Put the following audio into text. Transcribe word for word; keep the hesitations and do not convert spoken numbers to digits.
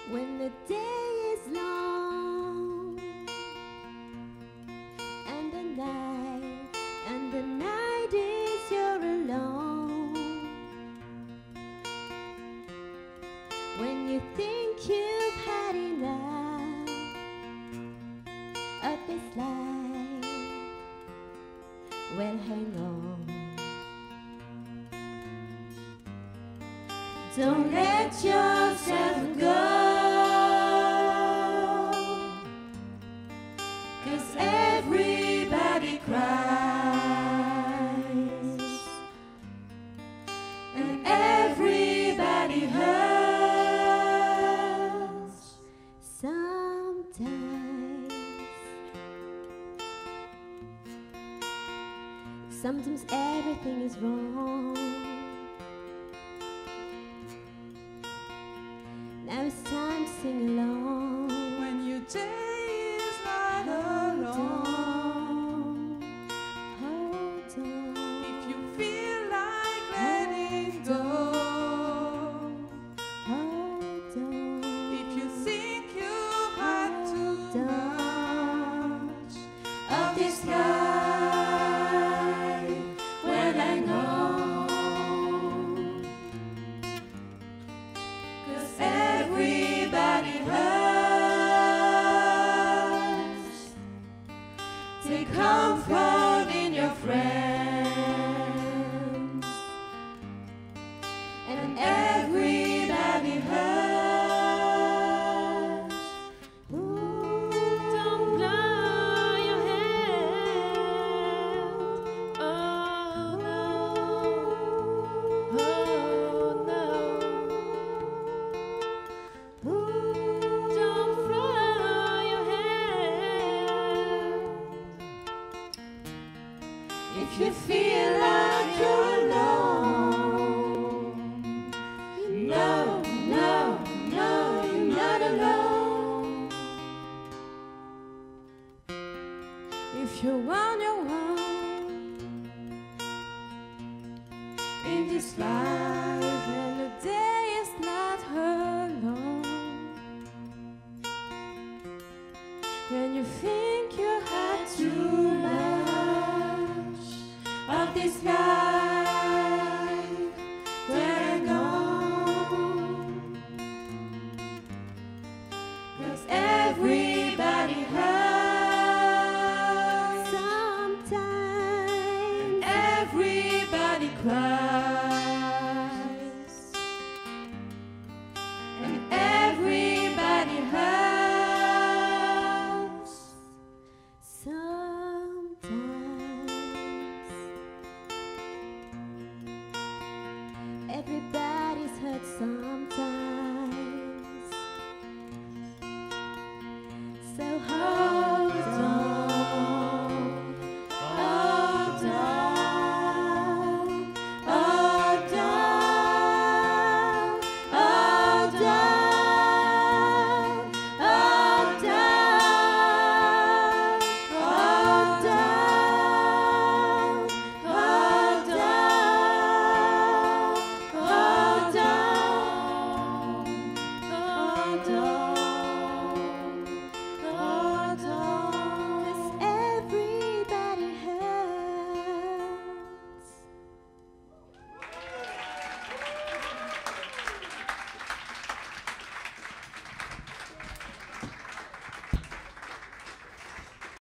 when the day is long and the night and the night is you're alone, when you think you've had enough of this life, well, hang on. Don't let yourself go, 'cause everybody cries and everybody hurts sometimes. Sometimes everything is wrong. Now it's time to sing along. When your day is not alone, Hold on. if you feel like letting go, Hold on. if you think you've had too much of this life, well, hang on, 'cause everybody hurts. Take comfort in your friends, and everybody hurts. Ooh, Don't blow your head. Oh no. Oh no. Don't throw your head. if you feel like you're alone, no, no, no, you're not alone. If you're on your own in this life and the day is not alone, when you think you had too much of this life,